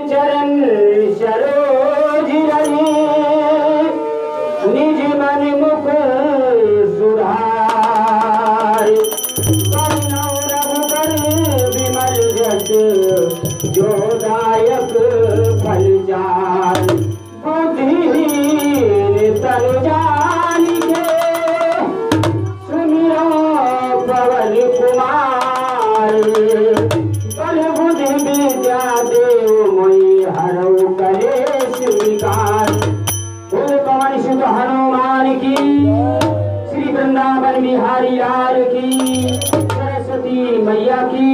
चरण सरोज रही निज मन मुख सुधार रघुबर विमल जस जो दायक फल जान बुद्धिहीन तनु जान के सुमिरो पवन कुमार बल बुद्धि विद्या देव मोहि हरऊ करे स्वीकार। बोल पवन सुत हनुमान की, श्री वृंदावन बिहारी लाल की, सरस्वती मैया की।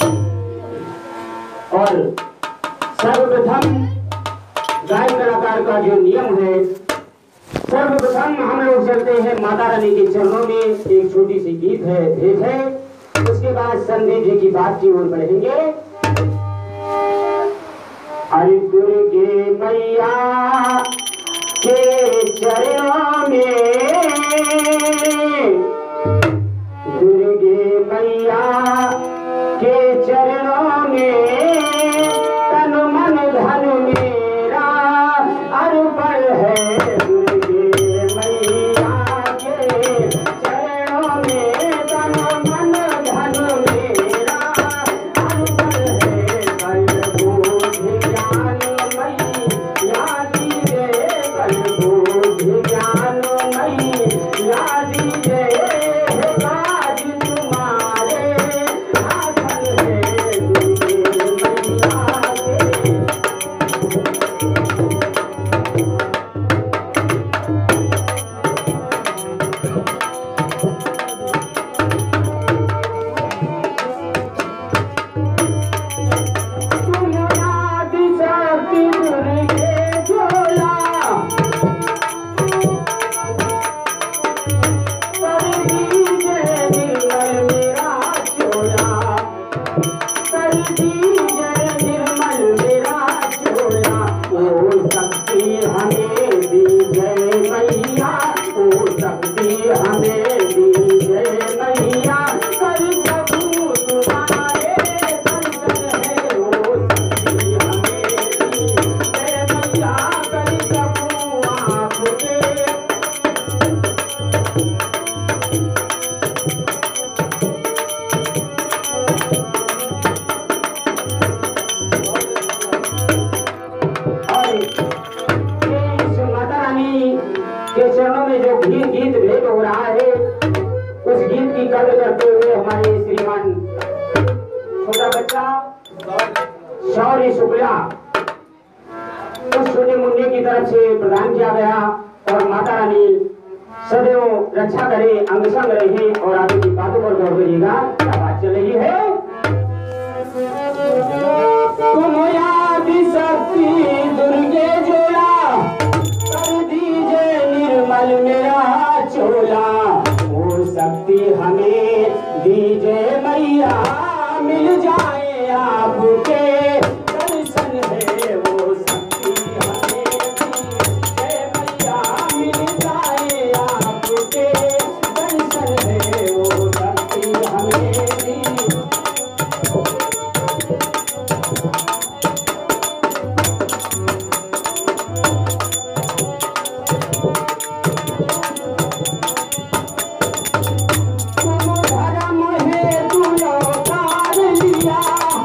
और सर्वप्रथम गायक कलाकार का जो नियम है, सर्वप्रथम हम लोग चलते हैं माता रानी के चरणों में, एक छोटी सी गीत है, भेंट है। उसके बाद संदीप जी की बात की ओर बढ़ेंगे। अरे दुर्गे मैया के चरणों में, दुर्गे मैया के चरणों में तन मन धन मेरा अर्पण है। दुर्गे मैया के चरणों में तन मन धन मेरा अर्पण है। कल बुद्धि ज्ञान मैया दीजे, कल बुद्धि ज्ञान मैया दीजे, काज तुम्हारे हाथन है। दुर्गे मैया के तुम याद शक्ति दुर्गे झोला, कर दीजिए निर्मल मेरा चोला, कर दीजिए निर्मल मेरा चोला। ओ शक्ति हमें दीजिए मैया, ओ शक्ति हमें दीजिए मैया, कर प्रभु तुम्हारे दर्शन है। ओ शक्ति हमें दीजिए मैया, कर प्रभु आपके। और इस माता रानी के चरणों में जो गीत भेंट हो रहा है, उस गीत की कदर करते हुए हमारे श्रीमान छोटा बच्चा शौर्य शुक्ला उस छोटे मुन्ने की तरफ से प्रदान किया गया। और माता रानी सदैव रक्षा करे, अंग संग रहे। और आगे की बातों पर गौर करिएगा, क्या बात चल रही है। तुम याद शक्ति दुर्गे झोला, कर दीजिए निर्मल मेरा चोला। वो शक्ति हमें दीजिए मैया, मिल जाए आपके दर्शन है। वो शक्ति हमें दीजिए मैया, मिल जाए आपके दर्शन है। वो शक्ति हमें दीजिए। तुम धर्म हेतु अवतार लिया,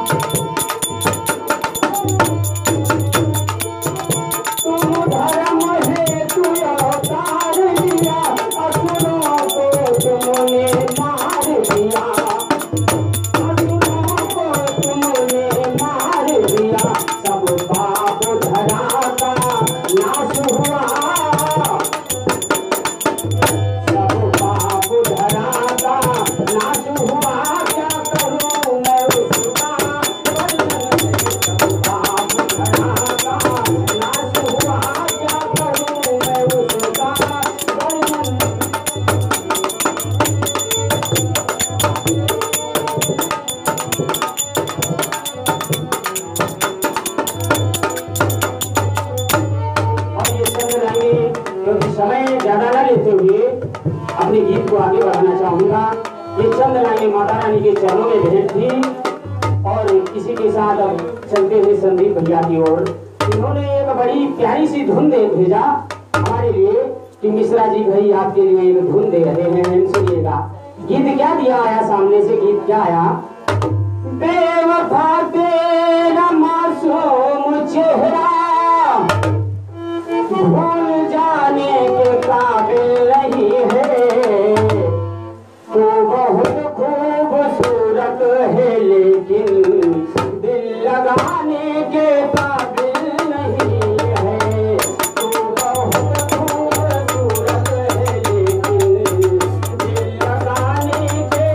तुम धर्म हेतु अवतार लिया, असुरों को तुमने मार दिया, असुरों को तुमने मार दिया। सब पाप धरा का नाश हुआ, सब पाप धरा का नाश हुआ। क्या करूं मैं उसका वर्णन, सब पाप धरा का नाश हुआ। क्या करूं मैं उसका वर्णन। और ये चंद लाइनें, क्योंकि समय ज्यादा न लेते हुए अपने गीत को आगे बढ़ाना चाहूंगा। ये चंद लाइनें माता रानी के चरणों में भेंट थी। और इसी के साथ अब चलते हैं संदीप भैया की ओर। इन्होंने एक बड़ी प्यारी सी धुन दे भेजा हमारे लिए कि मिश्रा जी भाई आपके लिए एक धुन दे रहे हैं, सुनिएगा। गीत क्या दिया आया सामने से, गीत क्या आया? बेवफा तेरा मासूम चेहरा भूल जाने के काबिल नहीं है, तू बहुत खूबसूरत है लेकिन दिल लगाने के काबिल नहीं है, तू बहुत खूबसूरत है लेकिन दिल लगाने के।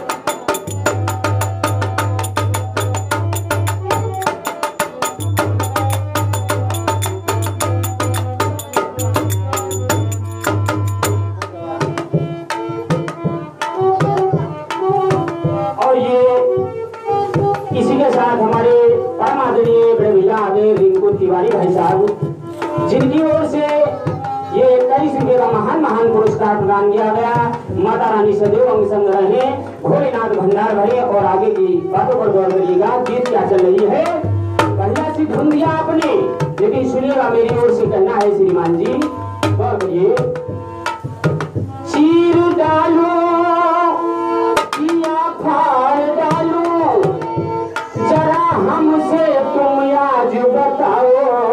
और ये इसी के साथ हमारे परम आदरणीय बड़े भैया आगे रिंकू तिवारी भाई साहब, जिनकी ओर से ये 21 रुपये का महान महान पुरस्कार प्रदान किया गया। माता रानी सदैव अंग संग रहे, भोलेनाथ भंडार भरे। और आगे की बातों पर गौर करिएगा, गीत क्या चल रही है। बढ़िया सी धुन दिया आपने, लेकिन सुनिएगा मेरी ओर से कहना है श्रीमान जी, गौर करिए। चीर डालो या फाड़ डालो, जरा हमसे तुम आज बताओ।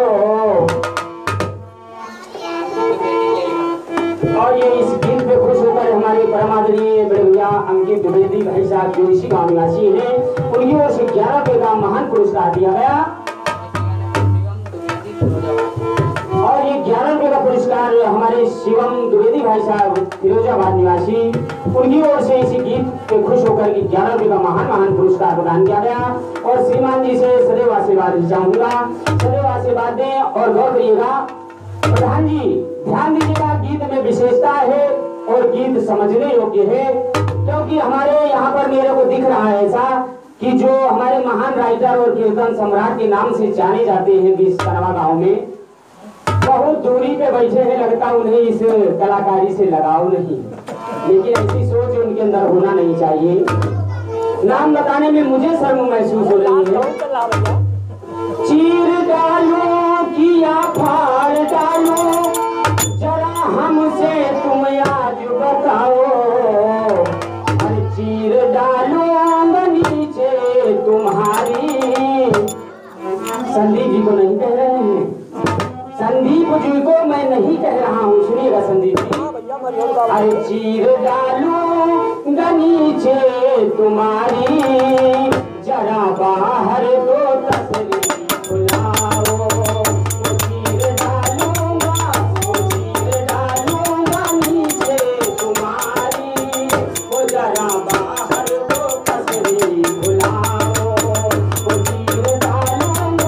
और ये इस गीत पे खुश होकर हमारे परमादरणीय बड़े भैया अंकित द्विवेदी भाई साहब जो इसी गांव निवासी हैं, उनकी ओर से 11 रुपये का महान पुरस्कार दिया गया। और ये 11 रुपये का पुरस्कार हमारे शिवम द्विवेदी भाई साहब फिरोजाबाद निवासी, उनकी ओर से इसी गीत पे खुश होकर 11 रुपये का महान महान पुरस्कार प्रदान किया गया। और श्रीमान जी से सदैव आशीर्वाद चाहूंगा, सदैव आशीर्वाद दें। और गौर करिएगा प्रधान जी, ध्यान दीजिएगा, गीत में विशेषता है और गीत समझने योग्य है, क्योंकि हमारे यहाँ पर मेरे को दिख रहा है ऐसा कि जो हमारे महान राइटर और कीर्तन सम्राट के नाम से जाने जाते हैं बिस्कनवा गांव में, बहुत दूरी पे बैठे हैं, लगता उन्हें इस कलाकारी से लगाव नहीं, लेकिन ऐसी सोच उनके अंदर होना नहीं चाहिए। नाम बताने में मुझे शर्म महसूस हो रही है। चीर डालो कि या फाड़ डालो, जरा हमसे तुम आज बताओ। अरे चीर डालो नीचे तुम्हारी, संदीप जी को नहीं कह रहे हैं, संदीप जी को मैं नहीं कह रहा हूँ, सुनिएगा संदीप जी। अरे चीर डालू नीचे तुम्हारी, जरा बाहर तो तसली बुलाओ। चीर डालूंगा नीचे तुम्हारी, वो जरा बाहर तो तसली बुलाओ। चीर डालूंगा।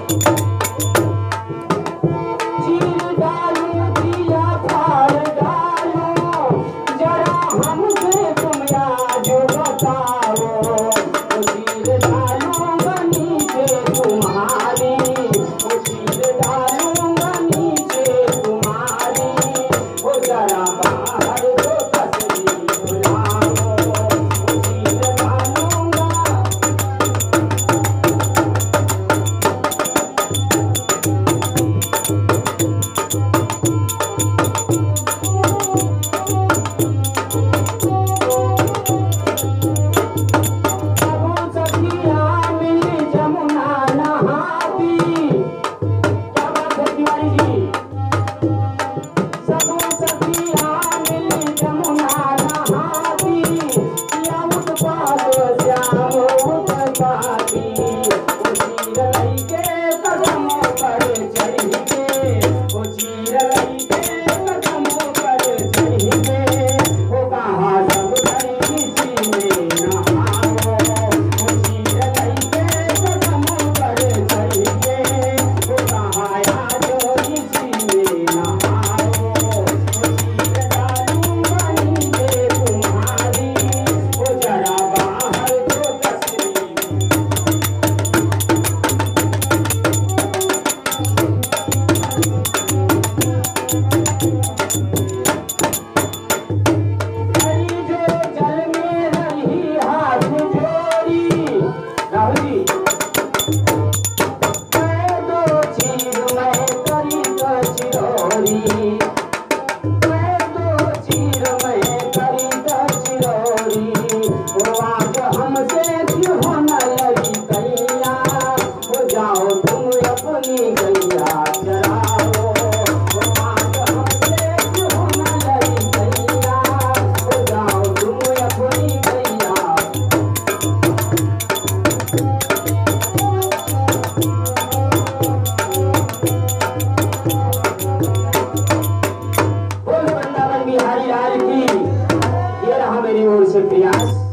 चीर डालू दिया फाड़ डालू,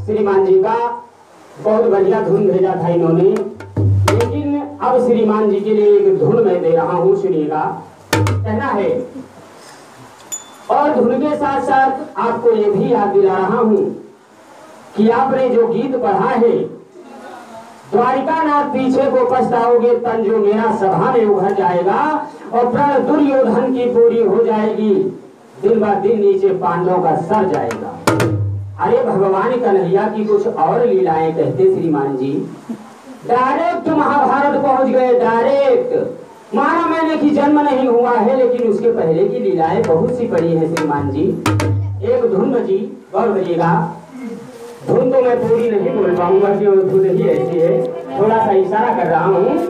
श्रीमान जी का बहुत बढ़िया धुन भेजा था इन्होंने, लेकिन अब श्रीमान जी के लिए एक धुन मैं दे रहा हूँ, सुनिएगा। कहना है, और धुन के साथ साथ आपको ये भी याद दिला रहा हूँ कि आपने जो गीत पढ़ा है, द्वारिका नाथ पीछे को पछताओगे तन जो मेरा सभा में उभर जाएगा, और प्रण दुर्योधन की पूरी हो जाएगी, दिन ब दिन नीचे पांडवों का सर जाएगा। अरे भगवान कन्हैया की कुछ और लीलाएं कहते श्रीमान जी। डायरेक्ट महाभारत पहुंच गए, डायरेक्ट। माना मैंने कि जन्म नहीं हुआ है, लेकिन उसके पहले की लीलाएं बहुत सी पड़ी है श्रीमान जी। एक धुन बजी, गौर करिएगा। धुन तो मैं पूरी नहीं बोल पाऊंगा कि वो धुन ही ऐसी है, थोड़ा सा इशारा कर रहा हूँ।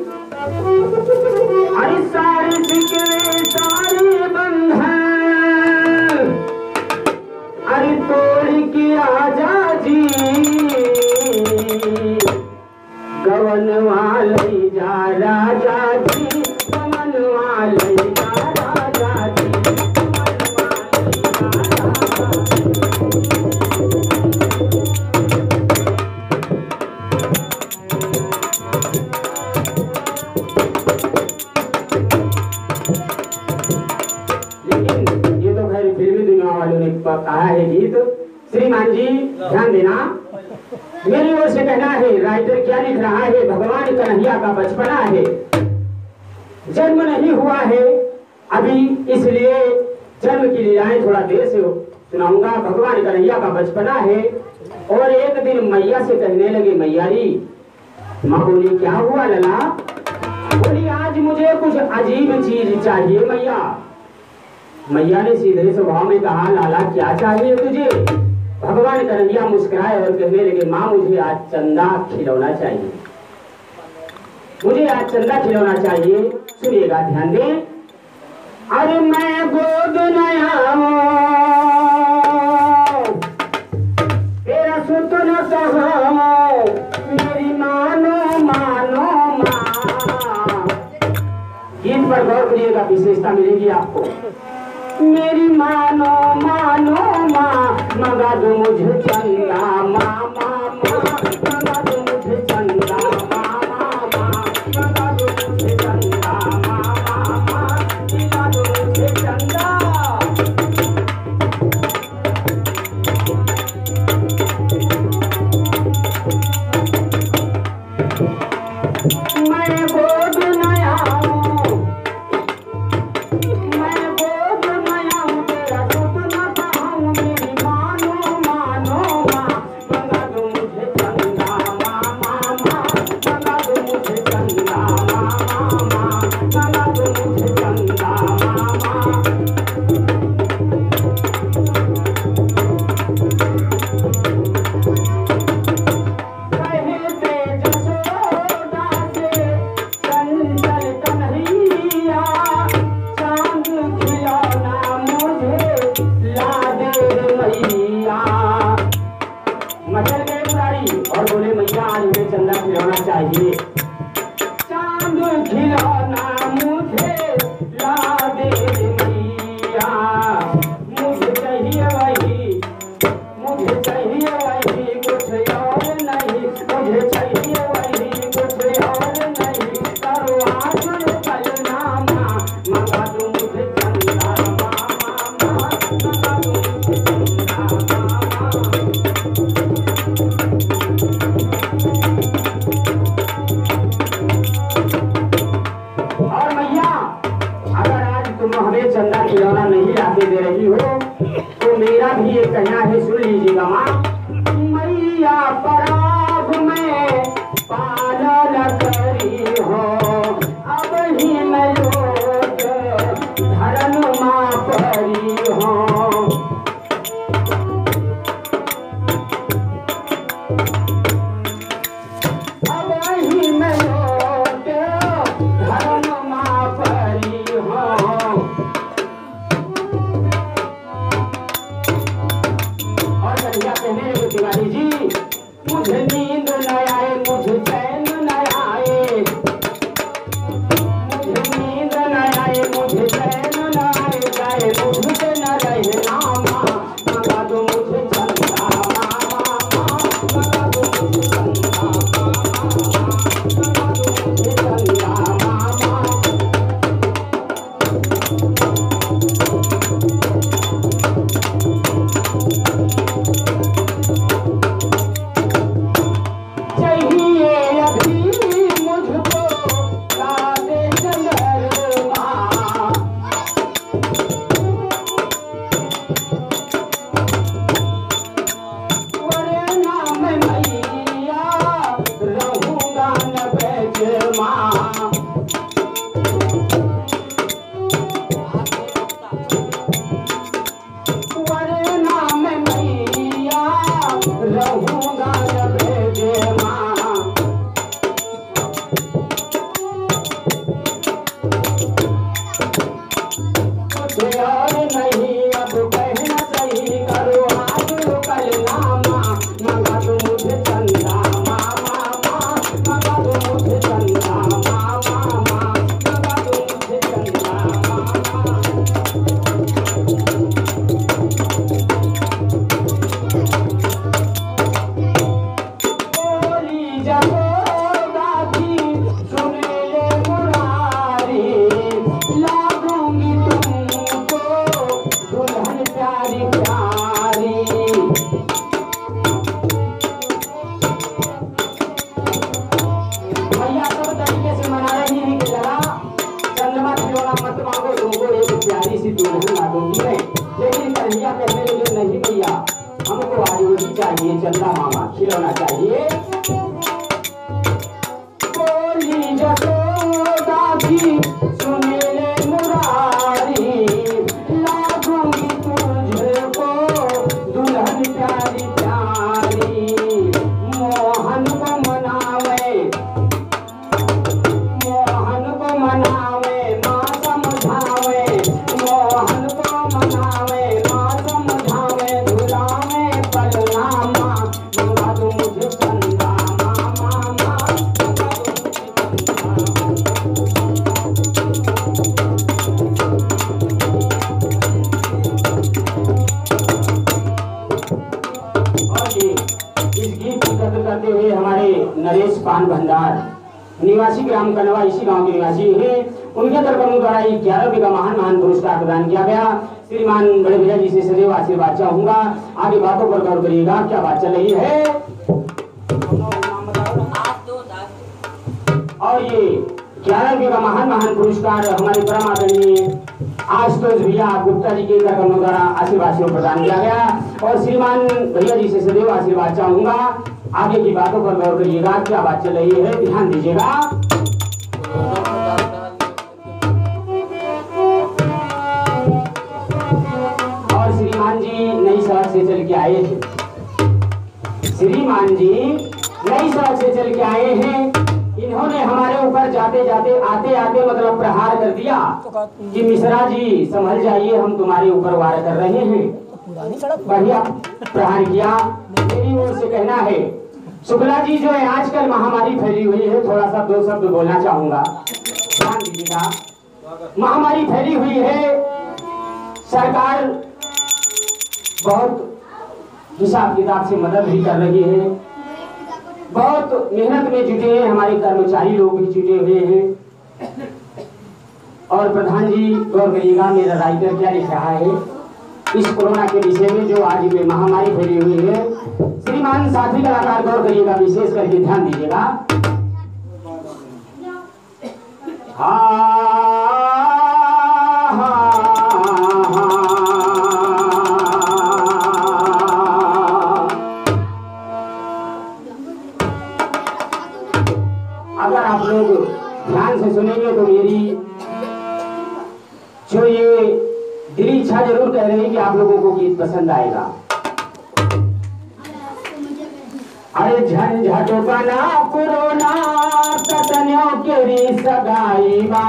अरे सारे सिकवे सारे बंधन, अरे तोड़ के आजा जी, गवन वाले जा राजा जी, गवन वाले जा राजा जी, लेकिन ये तो खैर फिल्मी दुनिया वालों ने कहा है गीत। श्रीमान जी ध्यान देना, मेरी ओर से कहना है, राइटर क्या लिख रहा है, भगवान कन्हैया का बचपना है, जन्म नहीं हुआ है अभी, इसलिए जन्म की लीलाएं थोड़ा देर से सुनाऊंगा। भगवान कन्हैया का बचपना है। और एक दिन मैया से कहने लगे, मैयारी। माँ बोली, क्या हुआ लला? बोली, आज मुझे कुछ अजीब चीज चाहिए मैया। मैया ने सीधे स्वभाव में कहा, लाला क्या चाहिए तुझे? भगवान कन्हैया मुस्कुराए और कहने लगे, माँ मुझे आज चंदा खिलौना चाहिए, मुझे आज चंदा खिलौना चाहिए। सुनिएगा, ध्यान दें। अरे मैं गोद नया तेरा सुतन कहाँ, मेरी मानो मानो माँ। गीत पर गौर करिएगा, विशेषता मिलेगी आपको। मेरी मानो मानो माँ, मंगा दो मुझे चंदा माँ माँ माँ, मंगा दो मुझे चंदा माँ माँ माँ, मंगा दो मुझे चंदा माँ माँ माँ, दिला दो मुझे चंदा। मैं गोद नया हूँ, मैं गोद नया हूँ, तेरा सुतना कहाँ हूँ, मेरी मानो मानो माँ, मंगा दो मुझे चंदा माँ माँ माँ, मंगा दो मुझे चंदा माँ माँ माँ, मंगा दो मुझे चंदा माँ माँ। कहते जसोदा से चंचल कन्हैया, चांद खिलौना मुझे ला दे रे मैया। मचल गए पुरारी और बोले, मैया आज मुझे चंदा खिलौना चाहिए, चांद खिलौना मुझे ला दे रे मैया। मुझे चाहिए वही, मुझे चाहिए वही, कुछ और नहीं, मुझे चाहिए वही, कुछ और नहीं। करो आंचल पलना माँ, मंगा दो मुझे चंदा माँ माँ माँ, मंगा दो मुझे चंदा माँ माँ। और मैया, अगर आज तुम हमें चंदा खिलौना नहीं लाके दे रही हो, तो मेरा भी ये कहना है, सुन लीजिएगा माँ। मैया पराग में पालन करी हो, अब ही मैं लोट धर्म माँ परी हो। अब ही मैं लोट धर्म माँ परी हो। और कन्हैया कहने लगे, तिवारी जी मुझे हमको आज वही चाहिए, चंदा मामा खिलौना चाहिए। बोली जसोदा की सुने ले मुरारी, लागूंगी तुझको दुल्हन प्यारी प्यारी। मोहन को मनावे, मोहन को मनावे माँ समझावे, मोहन को मनावे माँ समझावे। झुलावे पलनामा मंगा दो मुझे चंदा मामा, मंगा दो इस गीत की कदर करते हुए हमारे नरेश पान भंडार निवासी ग्राम कनवा, इसी गांव के निवासी हैं, उनके दरबारों द्वारा 11 का महान पुरस्कार प्रदान किया गया। श्रीमान बड़े भैया जी से सदैव आशीर्वाद चाहूंगा। आगे बातों पर गौर करिएगा, क्या बात चल रही है। और ये 11 का महान पुरस्कार हमारे परम आदरणीय आशुतोष भैया गुप्ता जी के दरबारों द्वारा आशीर्वाद प्रदान किया गया। और श्रीमान भैया जी से सदैव आशीर्वाद चाहूंगा। आगे की बातों पर गौर करिएगा, क्या बात चल रही है, ध्यान दीजिएगा। और श्रीमान जी नई सड़क से चल के आए थे, श्रीमान जी नई सड़क से चल के आए हैं। इन्होंने हमारे ऊपर जाते जाते आते आते मतलब प्रहार कर दिया कि मिश्रा जी संभल जाइए, हम तुम्हारे ऊपर वार कर रहे हैं। बढ़िया प्रहार किया। मेरी ओर से कहना है, शुक्ला जी जो है आजकल महामारी फैली हुई है, थोड़ा सा 2 शब्द बोलना चाहूंगा, ध्यान दीजिएगा। महामारी फैली हुई है, सरकार बहुत हिसाब किताब से मदद भी कर रही है, बहुत मेहनत में जुटे हैं, हमारे कर्मचारी लोग भी जुटे हुए हैं। और प्रधान जी गौर करिएगा, मेरा राइटर क्या लिख रहा है इस कोरोना के विषय में जो आज में महामारी फैली हुई है। श्रीमान साथी कलाकार गौर करिएगा, विशेष करके ध्यान दीजिएगा। अगर आप लोग ध्यान से सुनेंगे तो मेरी जो ये दिली इच्छा जरूर कह रही है कि आप लोगों को गीत पसंद आएगा। अरे झंझट बना कोरोना कतनियों केरी सगाई बा।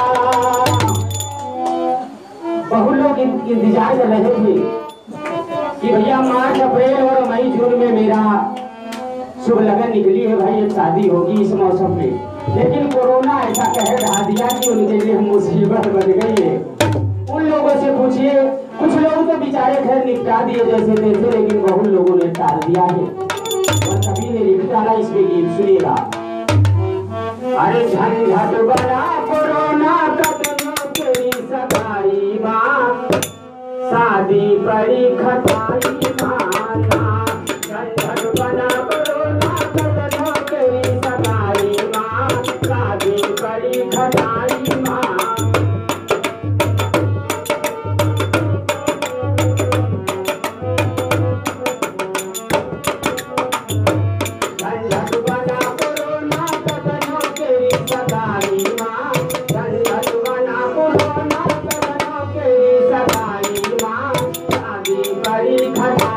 बहुत लोग इंतजार कर रहे थे कि भैया मार्च अप्रैल और मई जून में मेरा शुभ लगन निकली है, भाई एक शादी होगी इस मौसम में, लेकिन कोरोना ऐसा कह ढा दिया कि उनके लिए मुसीबत बन गई है। उन लोगों से पूछिए, कुछ लोग तो बेचारे खैर निपटा दिए जैसे तैसे, लेकिन बहुत लोगों ने टाल दिया है और सभी ने लिख डाला। इसमें गीत सुनिएगा। अरे झंझट बना कोरोना कतनों केरी सगाई बा, शादी पड़ी खटाई माना। झंझट बना कोरोना कतनों केरी सगाई बा, शादी पड़ी खटाई मां। बड़ी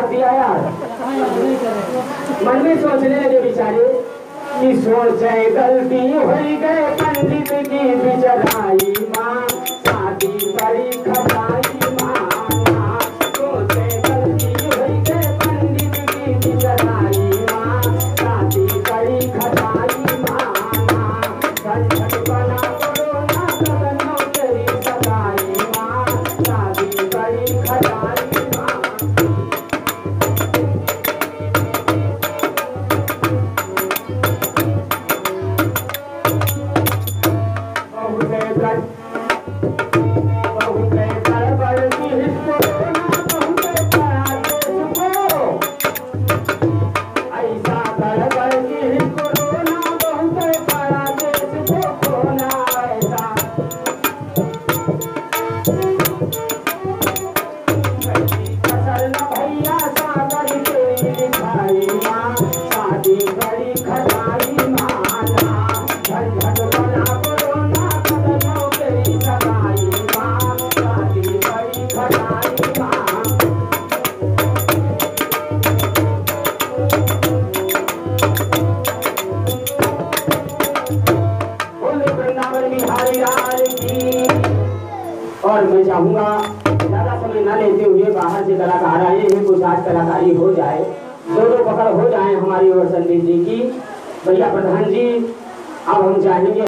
काट दिया यार। मन में सोचने लगे बेचारे कि सोचे गलती हो गए पंडित की बिचराई माँ शादी करी खटाई माँ। सोचे गलती हो गए पंडित की बिचराई माँ शादी करी खटाई माँ। झट बना कोरोना कदनों तेरी सगाई माँ शादी करी खटाई माँ। और मैं चाहूंगा ज्यादा समय न लेते हुए बाहर से कलाकार आए हैं, कुछ आज कलाकारी हो जाए, दो पकड़ हो जाए हमारी और संदीप जी की। भैया प्रधान जी अब हम चाहेंगे